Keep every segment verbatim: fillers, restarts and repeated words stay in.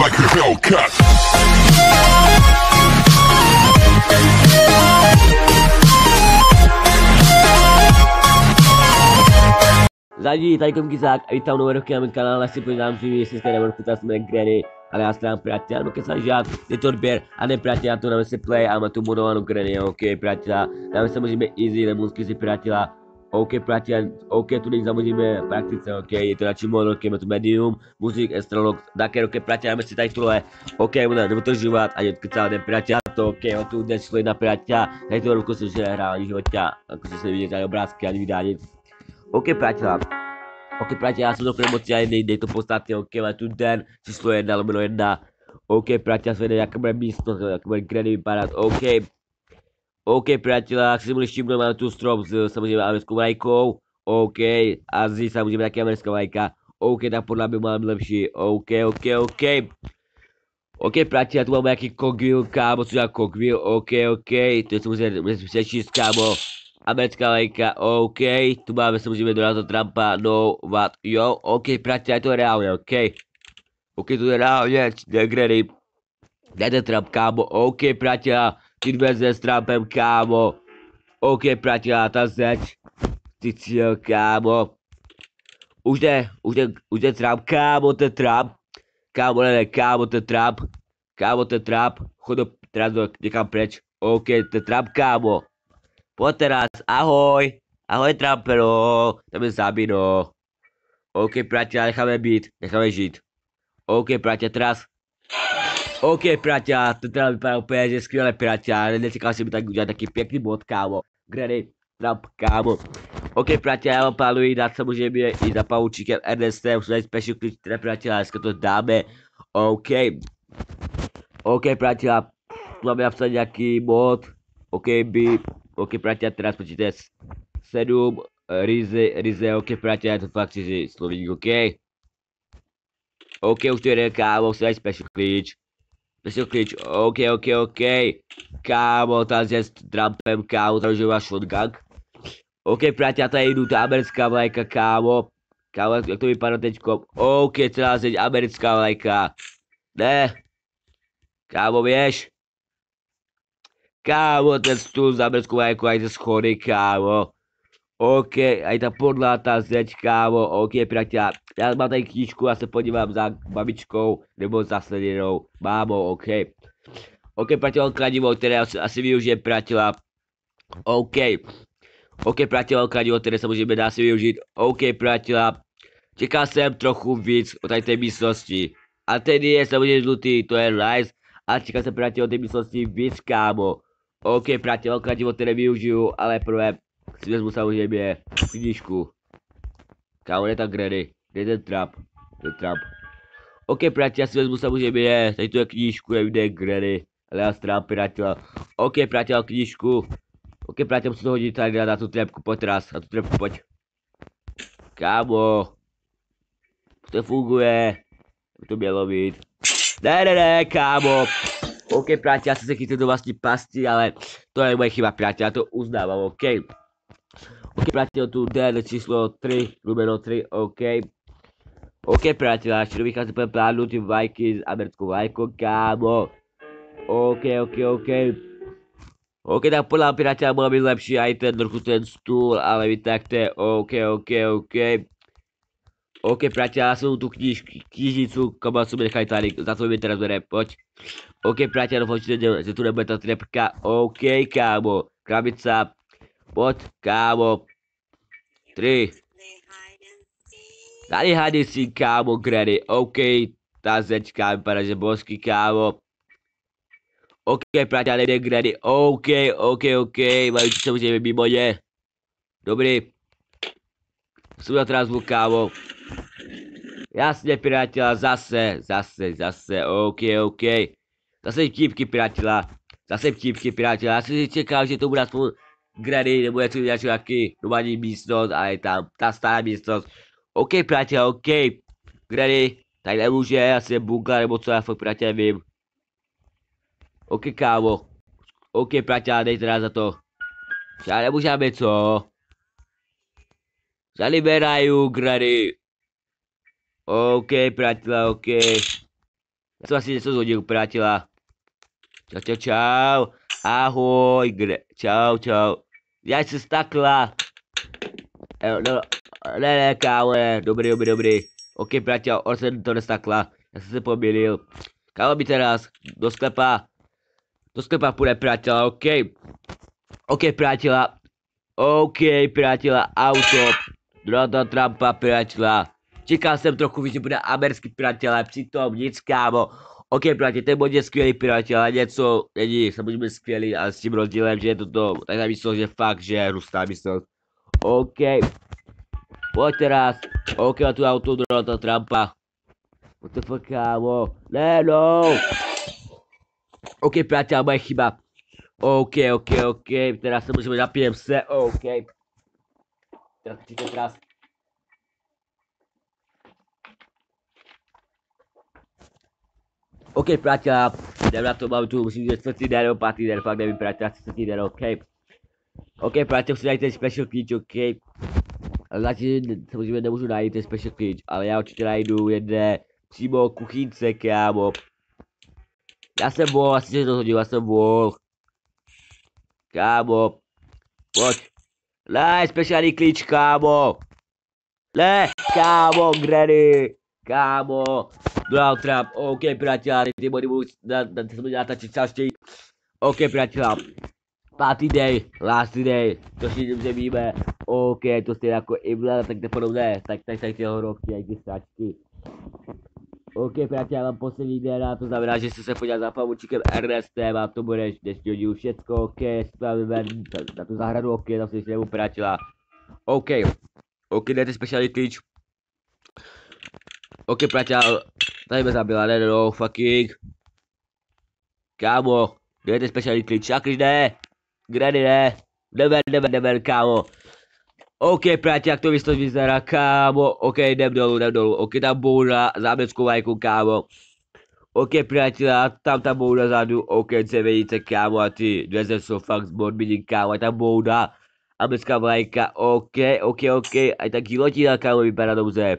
like a Hellcat. Zadí, tady Komkizák a vítám nové roky na mém kanále, si podívám si, jestli jste nemohli kutat jsme Granny, ale já strám priateľ, no keď sa žiad, je to odběr a ne priateľ, tu dáme si play a má tu modovanou Granny, ok priateľa, dáme sa môžeme easy, nemusí si priateľa, ok priateľ, ok tu nech zamôžeme praktice, ok, je to radši mod, ok, má tu medium, muzik, astrolog, také ok priateľ, dáme si tady tohle, ok, budeme to žívať a je to celý den priateľ, to ok, on tu dnes šlo jedna priateľ, tady toho roku som že hrál ani života, ako si se vidíte, ani obrázky, ani vydá nic. Ok priateľa. Ok priateľ, ja som do moci aj nejde to podstatne, ok, ale tu den číslo jedna, lomeno jedna. Ok priateľ, svedie, jaká bude místnost, jaká bude Granny vypadat, ok. Ok priateľ, ak si mohli všimnúť, máme tu strop s samozrejme americkou vlajkou, ok. A zdi samozrejme taká americká vlajka, ok, tak podľa mňa máme lepší, ok, ok, ok. Ok priateľ, tu máme nejaký Cogwheel, kámo, co je Cogwheel, ok, ok, to je samozrejme, musím přečíst, kámo. Americká lajka, ok, tu máme samozřejmě Donalda Trumpa, no, what, jo, ok, priateľ, to je reálne, ok. Ok, to je reálne, ne Granny. Dajte Trump, kámo, ok, priateľ, ty dve s Trumpem, kámo. Ok, priateľ, tá zeď, ty cíl, kámo. Už jde, už jde, už jde Trump, kámo, ten Trump. Kámo, ne, ne, kámo, ten Trump. Kámo, ten Trump, chod do, teraz do, někam preč, ok, ten Trump, kámo. Pojď teraz, ahoj, ahoj Trumpero, tam je zabí, no. Ok, priateľ, necháme být, necháme žít. Ok, priateľ, teraz. Ok, priateľ, to teda vypadá úplně, že skvěle, priateľ, nečekal jsem mi tak udělat taký pěkný bod, kámo. Granny, Trump, kámo. Ok, priateľ, já vám plánuji dát samozřejmě i za paučíkem Ernestem, už tady special klíč, teda priateľ, dneska to dáme. Ok. Ok, priateľ, tu máme napsat nějaký bod. Ok, by. Ok, priateľ, teraz počíte sedm, Rize, Rize, ok, priateľ, to fakt si slovík, ok. Ok, už tu jeden, kámo, si daj special klíč. Special klíč, ok, ok, ok. Kámo, tam je s Trumpem, kámo, tam už má shotgun. Ok, priateľ, tady jdu, ta americká vlajka, kámo. Kámo, jak to vypadá teďkom. Ok, celá zeď, americká vlajka. Ne. Kámo, vieš? Kámo, ten stůl za americkou vlajku, aj ze schody, kámo. Ok, aj ta podlá, ta zeď, kámo. Ok, priateľ, já mám tady knížku, já se podívám za babičkou, nebo za sledenou mámou, ok. Ok, priateľ, kladivo, které asi, asi využijem, priateľa. Ok. Ok, priateľ, kladivo, které samozřejmě dá si využít. Ok, priateľa. Čekal jsem trochu víc o tady té místnosti. A ten je samozřejmě žlutý, to je nice. A čekal jsem, priateľ, o té místnosti víc, kámo. Ok, priateľ, kladivo, které využiju, ale prvé si vezmu samozřejmě knížku. Kámo, je tam Granny, kde je ten Trump, ten Trump. Ok, priateľ, si vezmu samozřejmě, tady tu je knížku, nevím, kde je Granny, ale já s Trump, priateľ. Ok, priateľ, knížku. Ok, priateľ, musím to hodit tady na tu trepku, pojď teraz, na tu trepku, pojď. Kámo. To funguje. To mělo být. Ne, ne, ne, kámo. Ok, priateľ, já jsem se chytil do vlastní pasti, ale to je moje chyba, priateľ, já to uznávám, ok. Ok, priateľ, tu den číslo tři, numero tři, ok. Ok, priateľ, ještě do vychází po plánu ty vlajky s americkou vlajkou, kámo. Ok, ok, ok. Ok, tak podľa priateľa mohla byť lepší aj ten trochu ten stůl, ale víte jak to je, ok, ok, ok. Ok, priateľ, já jsem tu kníž, knižnicu, komu jsme nechali tady, za to mi teraz bere, pojď. Ok, priateľ, doufám, že tu nebude ta trepka, ok, kámo, krabica, pojď, kámo. Tři. Tady hady si, kámo, Granny, ok, ta zečka vypadá, že bosky, kámo. Ok, priateľ, nejde Granny, ok, ok, ok, majú tu samozřejmě mimo ně. Dobrý. Jsou na teraz zvuk, kámo. Jasně, priateľ, zase, zase, zase, ok, ok. Zase vtípky, priateľa. Zase vtípky, priateľa. Já si čekal, že to bude aspoň Granny, nebo něco nějaký normální místnost, ale je tam ta stará místnost. Ok, priateľ, ok. Granny, tady nemůže, asi je bunka, nebo co, já fakt, priateľ, vím. Ok, kámo. Ok, priateľ, dej teda za to. Já nemůžeme, co? Zaliberajú, Granny. OK, priateľa, OK. Já jsem asi něco zhodil, přátelé. Čau, čau, čau. Ahoj, kde? Čau, čau. Já se stakla. No, no, ne, ne, kámo, ne. Dobrý, dobrý, dobrý. OK, přátel, on se to nestakla. Já jsem se pomýlil. Kámo by teraz do sklepa. Do sklepa půjde, přátelé, OK. OK, přátelé. OK, přátelé, auto. Donalda Trumpa, přátelé. Čekal jsem trochu, že bude americký, přátelé, přitom nic, kámo. OK, přátelé, ten bod je skvělý, přátelé, něco není samozřejmě skvělý, ale s tím rozdílem, že je to to, tak já myslím, že fakt, že je růstá mysl. OK. Pojď teraz. OK, na tu auto Donalda Trumpa. What the fuck, kámo. Ne, no. OK, přátelé, moje chyba. OK, OK, OK, teraz se můžeme napijem se, OK. Teraz přijďte teraz. OK, přátelé, jdem na to, mám tu, musím říct čtvrtý den, nebo pátý den, fakt nevím, přátelé, čtvrtý den, OK. OK, přátelé, musím najít ten special klíč, OK. Ale zatím samozřejmě nemůžu najít ten special klíč, ale já určitě najdu jedné přímo kuchynce, kámo. Já jsem vol, asi se to hodil, já jsem vol. Kámo, pojď. Ne, speciální klíč, kámo. Ne, kámo, Granny. Kámo, Donald Trump, OK, přátelé, ty body budu natáčet častěji. OK, přátelé, pátý day, last day, to si dobře víme. OK, to stejně jako Imla, tak nepodobné, tak tak tak těho roky, jak ty stačky. OK, přátelé, já mám poslední den, to znamená, že jsi se podíval za pavučíkem Ernestem a to bude dnešního dílu všecko, OK, spávíme na tu zahradu, OK, tam si nebudu, přátelé. OK, OK, dejte speciální klíč. OK, přátelé, tady mě zabila, ne, no, fucking. Kámo, dejte speciální klíč, jak když ne, Granny ne, jdeme, jdeme, jdeme, kámo. OK, přátelé, jak to místo vyzerá, kámo, OK, jdem dolů, jdem dolů, OK, tam bouda, zámeckou vajku, kámo. OK, přátelé, tam ta bouda zadu, OK, co vidíte, kámo, a ty dveře jsou fakt zbodmíní, kámo, a ta bouda, americká vlajka, OK, OK, OK, a tak gilotina, kámo, vypadá dobře.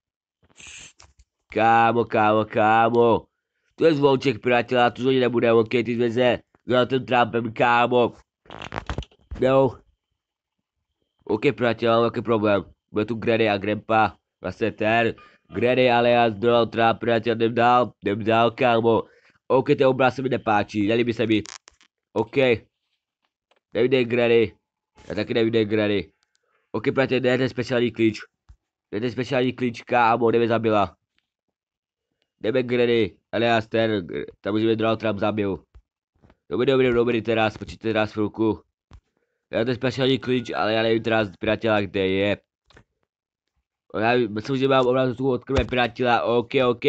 Kámo, kámo, kámo, tu je zvonček, přátelé, tu zvoní nebude, OK, ty dveře, za tím Trumpem, kámo. No. OK, přátelé, mám nějaký problém. Bude tu Granny a Grandpa. Vlastně ten. Granny alias Donald Trump, přátelé, jdem dál. Jdem dál, kámo. OK, ten obraz se mi nepáčí, nelíbí se mi. OK. Nevidej Granny. Já taky nevidej Granny. OK, přátelé, dejte speciální klíč. Dejte speciální klíč, kámo, jdeme zabila. Jdeme Granny, alias ten, tam už mě Donald Trump zabil. Dobrý, dobrý, dobrý, teraz, počíte teraz chvilku. Já to speciální klíč, ale já nevím teraz, přátelé, kde je. Já myslím, že mám opravdu tu odkrve, přátelé, OK, OK.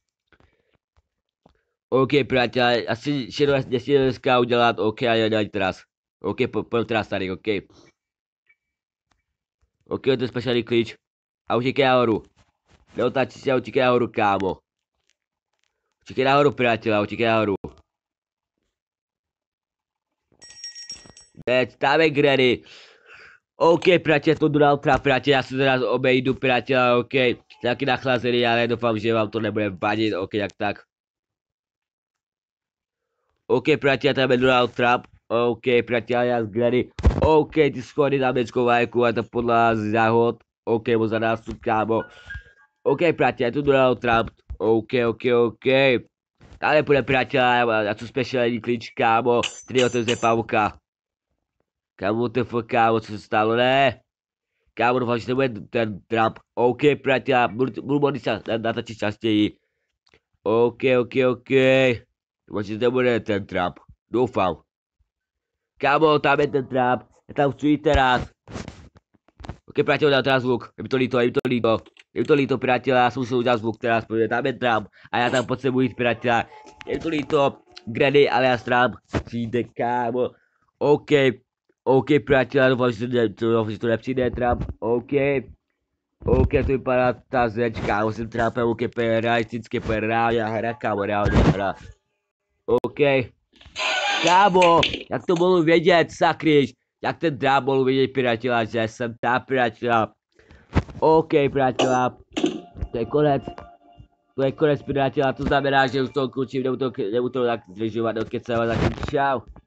OK, přátelé, asi všechno nesmí dneska udělat, OK, ale dělat teraz. OK, pojďme teraz tady, OK. OK, to je speciální klíč. A utíkej nahoru. Neotáčí se a utíkej nahoru, kámo. Utíkej nahoru, přátelé, utíkej nahoru. Teď tam je Granny. OK, přátelé, to Donald Trump, přátelé, já se teraz obejdu, přátelé, OK. Taky nachlazený, ale doufám, že vám to nebude vadit, OK, jak tak. OK, přátelé, tam je Donald Trump. OK, přátelé, já s Granny. OK, ty schody na americkou vlajku, a to podle záhod. OK, moc za nás tu, kámo. OK, přátelé, tu Donald Trump. OK, OK, OK. Ale půjde, přátelé, já tu speciální klíč, kámo. Tady otevře pavuka. Kámo, to je kámo, co se stalo, ne? Kámo, doufám, že to bude ten Trump. OK, přátelé, budu, budu modlit natáčet častěji. OK, OK, OK. Doufám, že to bude ten Trump. Doufám. Kámo, tam je ten Trump. Já tam chci jít teraz. OK, přátelé, dám teraz zvuk. Je mi to líto, je mi to líto. Je mi to líto, přátelé, já jsem musel udělat zvuk teraz, protože tam je Trump. A já tam potřebuji jít, přátelé. Je mi to líto. Granny alias Trump. Přijde, kámo. OK. OK, přátelé, doufám, že to, že to nepřijde Trump. OK. OK, to vypadá ta zeď, kámo, jsem Trumpem, OK, realisticky, reálně hra, kámo, reálně hra. OK. Kámo, jak to mohu vědět, sakryš? Jak ten Trump mohu vědět, přátelé, že jsem ta, přátelé. OK, přátelé. To je konec. To je konec, piráti, a to znamená, že už toho končím, nebudu to, nebudu to tak zdržovat, dokecávat, tak čau.